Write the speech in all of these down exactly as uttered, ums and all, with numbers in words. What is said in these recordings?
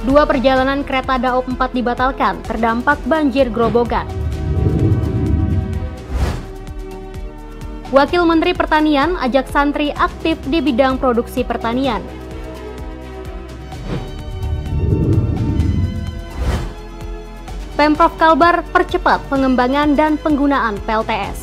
Dua perjalanan kereta Daop empat dibatalkan, terdampak banjir Grobogan. Wakil Menteri Pertanian ajak santri aktif di bidang produksi pertanian. Pemprov Kalbar percepat pengembangan dan penggunaan P L T S.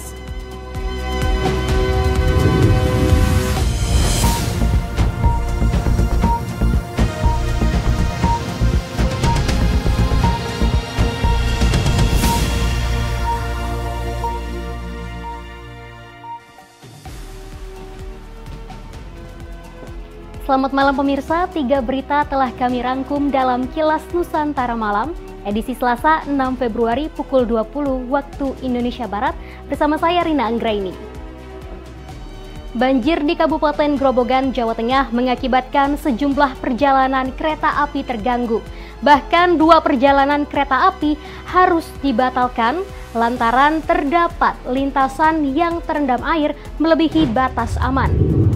Selamat malam pemirsa, tiga berita telah kami rangkum dalam Kilas Nusantara Malam, edisi Selasa enam Februari pukul dua puluh waktu Indonesia Barat, bersama saya Rina Anggraini. Banjir di Kabupaten Grobogan, Jawa Tengah mengakibatkan sejumlah perjalanan kereta api terganggu. Bahkan dua perjalanan kereta api harus dibatalkan lantaran terdapat lintasan yang terendam air melebihi batas aman.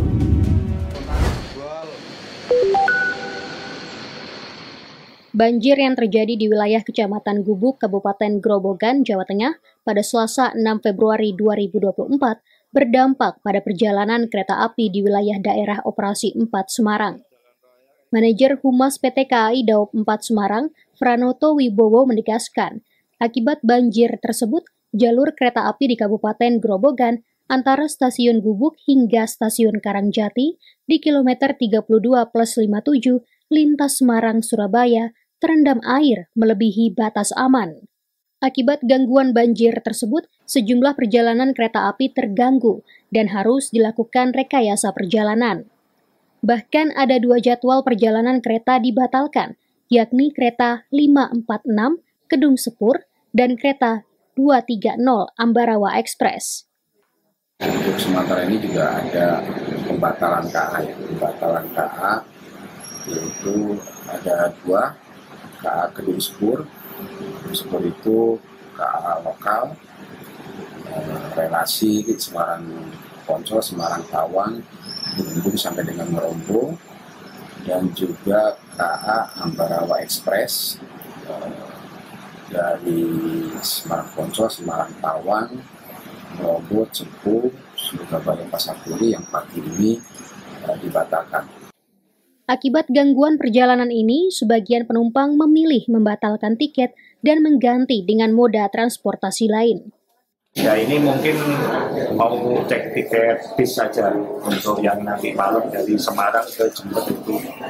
Banjir yang terjadi di wilayah Kecamatan Gubuk, Kabupaten Grobogan, Jawa Tengah pada Selasa enam Februari dua ribu dua puluh empat berdampak pada perjalanan kereta api di wilayah daerah operasi empat Semarang. Manajer Humas P T K A I Daop empat Semarang, Franoto Wibowo menegaskan, akibat banjir tersebut, jalur kereta api di Kabupaten Grobogan antara Stasiun Gubuk hingga Stasiun Karangjati di kilometer tiga puluh dua plus lima puluh tujuh lintas Semarang Surabaya terendam air melebihi batas aman. Akibat gangguan banjir tersebut, sejumlah perjalanan kereta api terganggu dan harus dilakukan rekayasa perjalanan. Bahkan ada dua jadwal perjalanan kereta dibatalkan, yakni kereta lima empat enam Kedung Sepur dan kereta dua tiga nol Ambarawa Express. Untuk sementara ini juga ada pembatalan K A, ya. Pembatalan K A yaitu ada dua, K A Kedung Sepur. Kedung Sepur itu K A lokal, eh, relasi Semarang Poncol, Semarang Tawang, Gubuk sampai dengan Merombo, dan juga K A Ambarawa Express eh, dari Semarang Poncol, Semarang Tawang, Merombo, Cepu, Surabaya Pasar Turi yang pagi ini eh, dibatalkan. Akibat gangguan perjalanan ini, sebagian penumpang memilih membatalkan tiket dan mengganti dengan moda transportasi lain. Ya ini mungkin mau cek tiket bis saja untuk yang nanti malam dari Semarang ke Jember itu.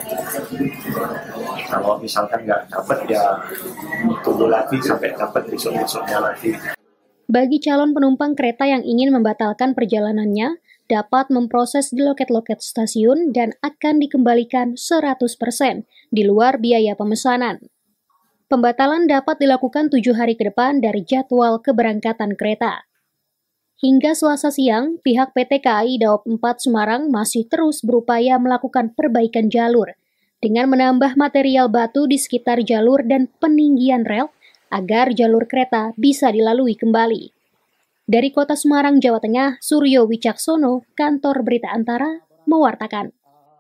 Kalau misalkan nggak dapat ya tunggu lagi sampai dapat besok-besoknya lagi. Bagi calon penumpang kereta yang ingin membatalkan perjalanannya, dapat memproses di loket-loket stasiun dan akan dikembalikan seratus persen di luar biaya pemesanan. Pembatalan dapat dilakukan tujuh hari ke depan dari jadwal keberangkatan kereta. Hingga Selasa siang, pihak P T K A I Daop empat Semarang masih terus berupaya melakukan perbaikan jalur dengan menambah material batu di sekitar jalur dan peninggian rel agar jalur kereta bisa dilalui kembali. Dari Kota Semarang, Jawa Tengah, Suryo Wicaksono, Kantor Berita Antara, mewartakan.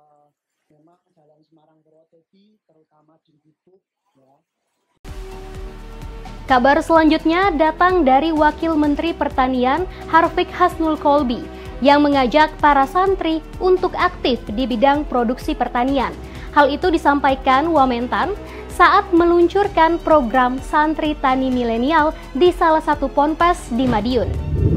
Kabar selanjutnya datang dari Wakil Menteri Pertanian Harfiq Hasnul Kolbi yang mengajak para santri untuk aktif di bidang produksi pertanian. Hal itu disampaikan Wamentan saat meluncurkan program Santri Tani Milenial di salah satu ponpes di Madiun.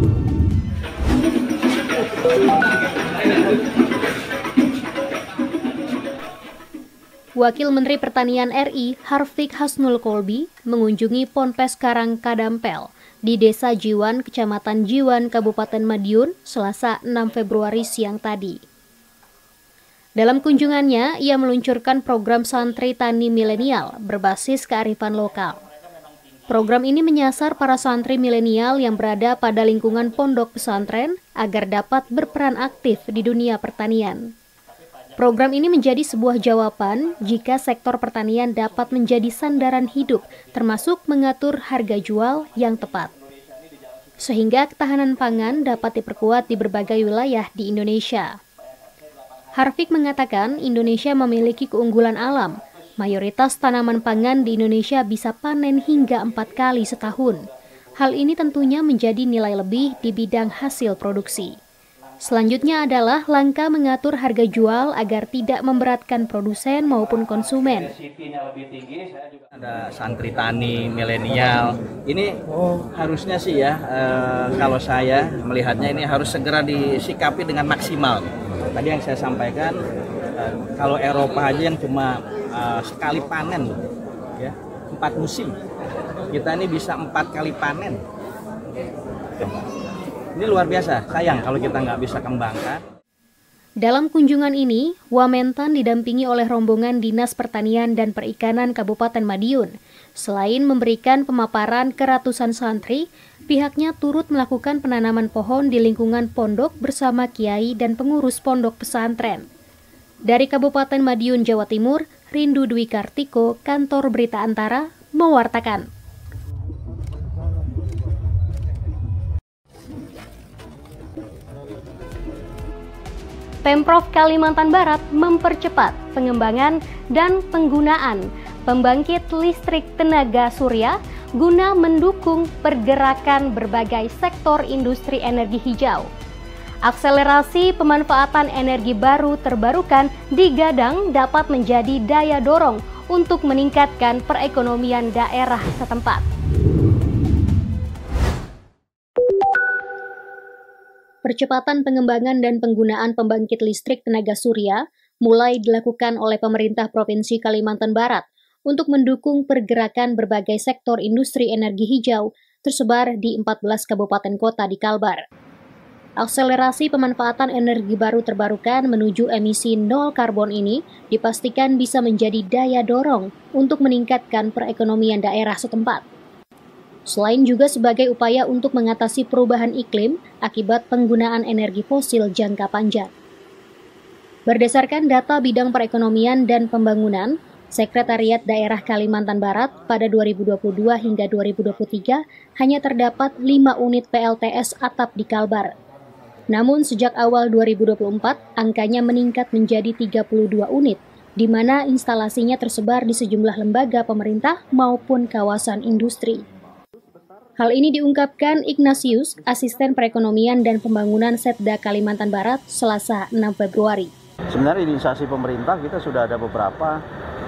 Wakil Menteri Pertanian R I Harfiq Hasnul Kolbi mengunjungi Ponpes Karang Kadampel di Desa Jiwan, Kecamatan Jiwan, Kabupaten Madiun, Selasa enam Februari siang tadi. Dalam kunjungannya, ia meluncurkan program Santri Tani Milenial berbasis kearifan lokal. Program ini menyasar para santri milenial yang berada pada lingkungan pondok pesantren agar dapat berperan aktif di dunia pertanian. Program ini menjadi sebuah jawaban jika sektor pertanian dapat menjadi sandaran hidup, termasuk mengatur harga jual yang tepat. Sehingga ketahanan pangan dapat diperkuat di berbagai wilayah di Indonesia. Harfiq mengatakan Indonesia memiliki keunggulan alam, Mayoritas tanaman pangan di Indonesia bisa panen hingga empat kali setahun. Hal ini tentunya menjadi nilai lebih di bidang hasil produksi. Selanjutnya adalah langkah mengatur harga jual agar tidak memberatkan produsen maupun konsumen. Ada santri tani milenial, ini oh, harusnya sih ya, eh, kalau saya melihatnya ini harus segera disikapi dengan maksimal. Tadi yang saya sampaikan, eh, kalau Eropa aja yang cuma eh, sekali panen, ya empat musim, kita ini bisa empat kali panen. Ini luar biasa, sayang kalau kita nggak bisa kembangkan. Dalam kunjungan ini, Wamentan didampingi oleh rombongan Dinas Pertanian dan Perikanan Kabupaten Madiun. Selain memberikan pemaparan ke ratusan santri, pihaknya turut melakukan penanaman pohon di lingkungan pondok bersama kiai dan pengurus pondok pesantren. Dari Kabupaten Madiun, Jawa Timur, Rindu Dwi Kartiko, Kantor Berita Antara, mewartakan. Pemprov Kalimantan Barat mempercepat pengembangan dan penggunaan pembangkit listrik tenaga surya guna mendukung pergerakan berbagai sektor industri energi hijau. Akselerasi pemanfaatan energi baru terbarukan digadang dapat menjadi daya dorong untuk meningkatkan perekonomian daerah setempat. Percepatan pengembangan dan penggunaan pembangkit listrik tenaga surya mulai dilakukan oleh pemerintah Provinsi Kalimantan Barat untuk mendukung pergerakan berbagai sektor industri energi hijau tersebar di empat belas kabupaten kota di Kalbar. Akselerasi pemanfaatan energi baru terbarukan menuju emisi nol karbon ini dipastikan bisa menjadi daya dorong untuk meningkatkan perekonomian daerah setempat. Selain juga sebagai upaya untuk mengatasi perubahan iklim akibat penggunaan energi fosil jangka panjang. Berdasarkan data bidang perekonomian dan pembangunan, Sekretariat Daerah Kalimantan Barat pada dua ribu dua puluh dua hingga dua ribu dua puluh tiga hanya terdapat lima unit P L T S atap di Kalbar. Namun sejak awal dua ribu dua puluh empat, angkanya meningkat menjadi tiga puluh dua unit, di mana instalasinya tersebar di sejumlah lembaga pemerintah maupun kawasan industri. Hal ini diungkapkan Ignatius, Asisten Perekonomian dan Pembangunan Setda Kalimantan Barat, Selasa enam Februari. Sebenarnya di instansi pemerintah kita sudah ada beberapa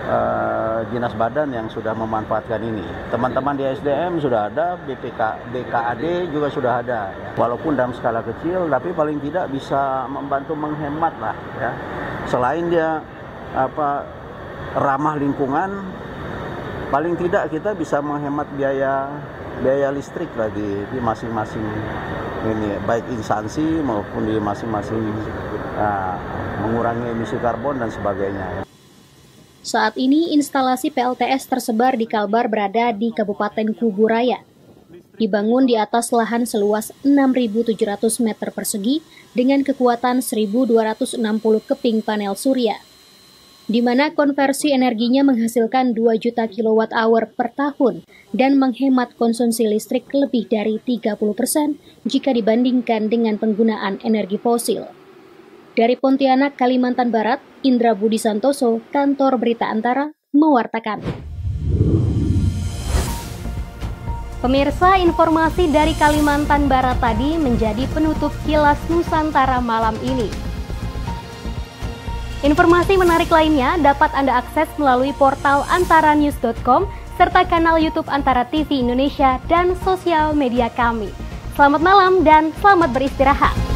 uh, dinas badan yang sudah memanfaatkan ini. Teman-teman di S D M sudah ada, B P K, B K A D juga sudah ada. Walaupun dalam skala kecil, tapi paling tidak bisa membantu menghemat lah. Ya. Selain dia apa ramah lingkungan, paling tidak kita bisa menghemat biaya biaya listrik lah di, di masing-masing ini, baik instansi maupun di masing-masing uh, mengurangi emisi karbon dan sebagainya. Saat ini instalasi P L T S tersebar di Kalbar berada di Kabupaten Kuburaya. Dibangun di atas lahan seluas enam ribu tujuh ratus meter persegi dengan kekuatan seribu dua ratus enam puluh keping panel surya, di mana konversi energinya menghasilkan dua juta kilowatt hour per tahun dan menghemat konsumsi listrik lebih dari tiga puluh persen jika dibandingkan dengan penggunaan energi fosil. Dari Pontianak, Kalimantan Barat, Indra Budi Santoso, Kantor Berita Antara, mewartakan. Pemirsa, informasi dari Kalimantan Barat tadi menjadi penutup Kilas Nusantara malam ini. Informasi menarik lainnya dapat Anda akses melalui portal antaranews dot com serta kanal YouTube Antara T V Indonesia dan sosial media kami. Selamat malam dan selamat beristirahat.